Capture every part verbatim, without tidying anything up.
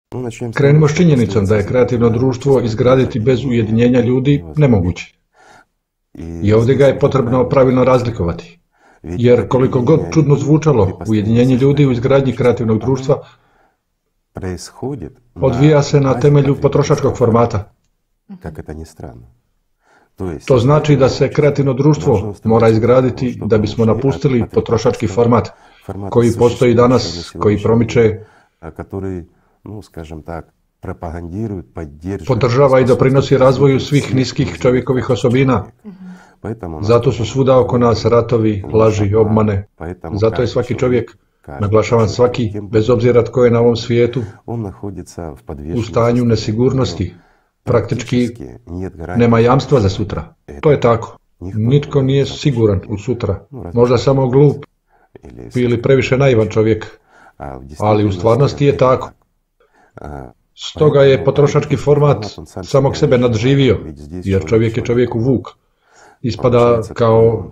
Krenimo s činjenicom da je kreativno društvo izgraditi bez ujedinjenja ljudi nemoguće. I ovdje ga je potrebno pravilno razlikovati. Jer koliko god čudno zvučalo, ujedinjenje ljudi u izgradnji kreativnog društva odvija se na temelju potrošačkog formata. To znači da se kreativno društvo mora izgraditi da bismo napustili potrošački format koji postoji danas, koji promiče, podržava i doprinosi razvoju svih niskih čovjekovih osobina. Zato su svuda oko nas ratovi, laži, obmane. Zato je svaki čovjek, naglašavam svaki, bez obzira tko je na ovom svijetu, u stanju nesigurnosti. Praktički nema jamstva za sutra. To je tako. Nitko nije siguran u sutra. Možda samo glup ili previše naivan čovjek. Ali u stvarnosti je tako. Stoga je potrošački format samog sebe nadživio, jer čovjek je čovjeku vuk. Ispada kao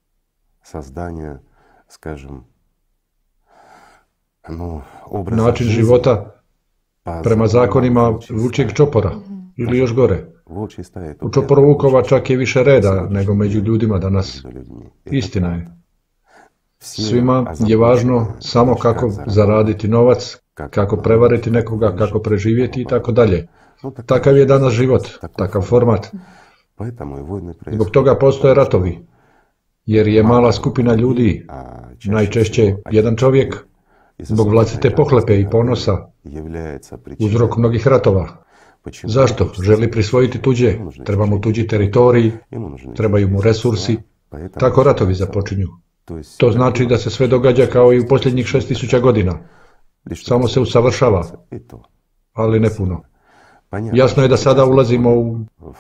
način života prema zakonima vučijeg čopora, ili još gore. U čoporu vukova čak je više reda nego među ljudima danas. Istina je. Svima je važno samo kako zaraditi novac, kako prevariti nekoga, kako preživjeti i tako dalje. Takav je danas život, takav format. Zbog toga postoje ratovi, jer je mala skupina ljudi, najčešće jedan čovjek, zbog vlastite pohlepe i ponosa, uzrok mnogih ratova. Zašto? Želi prisvojiti tuđe, treba mu tuđi teritoriji, trebaju mu resursi, tako ratovi započinju. To znači da se sve događa kao i u posljednjih šest tisuća godina. Samo se usavršava, ali ne puno. Jasno je da sada ulazimo u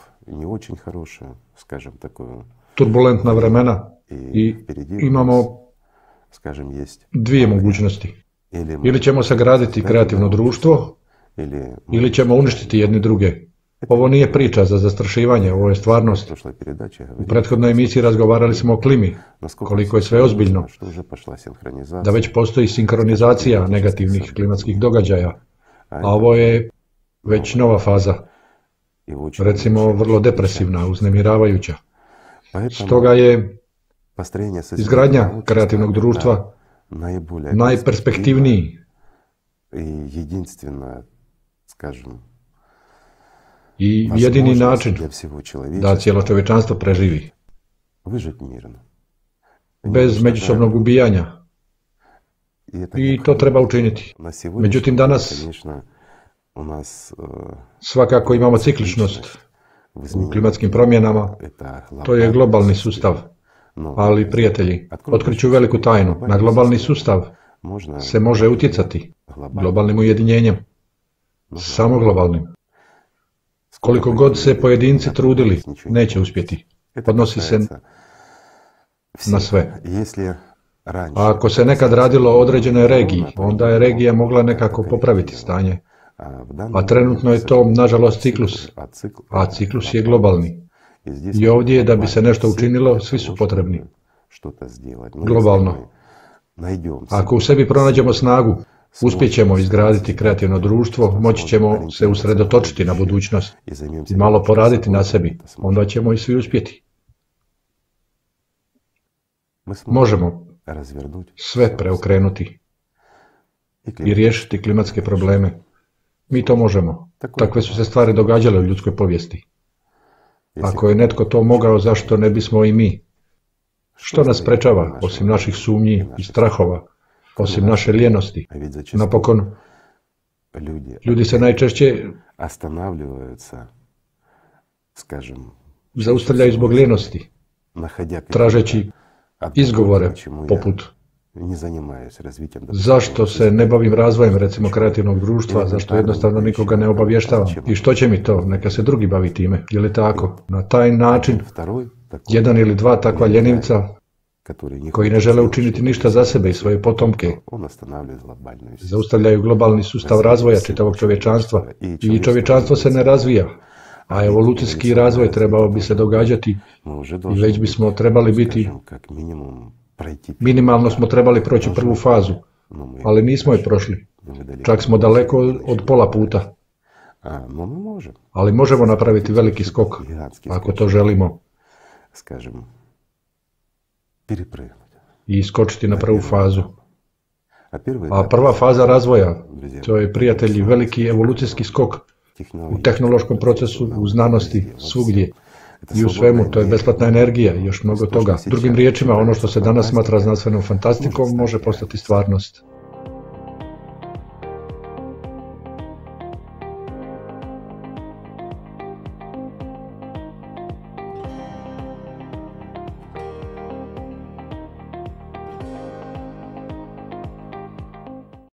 turbulentna vremena i imamo dvije mogućnosti. Ili ćemo sagraditi kreativno društvo, ili ćemo uništiti jedni druge. Ovo nije priča za zastrašivanje, ovo je stvarnost. U prethodnoj emisiji razgovarali smo o klimi, koliko je sve ozbiljno, da već postoji sinkronizacija negativnih klimatskih događaja, a ovo je već nova faza, recimo vrlo depresivna, uznemiravajuća. Stoga je izgradnja kreativnog društva najperspektivniji i jedini način da cijelo čovječanstvo preživi. Bez međusobnog ubijanja. I to treba učiniti. Međutim, danas svakako imamo cikličnost u klimatskim promjenama. To je globalni sustav. Ali, prijatelji, otkriću veliku tajnu. Na globalni sustav se može utjecati globalnim ujedinjenjem. Samo globalnim. Koliko god se pojedinci trudili, neće uspjeti. Odnosi se na sve. A ako se nekad radilo o određenoj regiji, onda je regija mogla nekako popraviti stanje. A trenutno je to, nažalost, ciklus. A ciklus je globalni. I ovdje je da bi se nešto učinilo, svi su potrebni. Globalno. Ako u sebi pronađemo snagu, uspjećemo izgraditi kreativno društvo, moći ćemo se usredotočiti na budućnost i malo poraditi na sebi, onda ćemo i svi uspjeti. Možemo sve preokrenuti i riješiti klimatske probleme. Mi to možemo. Takve su se stvari događale u ljudskoj povijesti. Ako je netko to mogao, zašto ne bismo i mi? Što nas sprečava, osim naših sumnji i strahova, osim naše lijenosti? Napokon, ljudi se najčešće zaustavljaju zbog lijenosti, tražeći izgovore poput zašto se ne bavim razvojem, recimo, kreativnog društva, zašto jednostavno nikoga ne obavještavam. I što će mi to? Neka se drugi bavi time. Je li tako? Na taj način, jedan ili dva takva ljenivca, koji ne žele učiniti ništa za sebe i svoje potomke, zaustavljaju globalni sustav razvoja čitavog čovječanstva. I čovječanstvo se ne razvija, a evolucijski razvoj trebao bi se događati i već bismo trebali biti, minimalno smo trebali proći prvu fazu, ali nismo je prošli. Čak smo daleko od pola puta. Ali možemo napraviti veliki skok, ako to želimo. I iskočiti na prvu fazu. A prva faza razvoja, to je, prijatelji, veliki evolucijski skok u tehnološkom procesu, u znanosti, svugdje. I u svemu, to je besplatna energija i još mnogo toga. Drugim riječima, ono što se danas smatra znanstvenom fantastikom može postati stvarnost.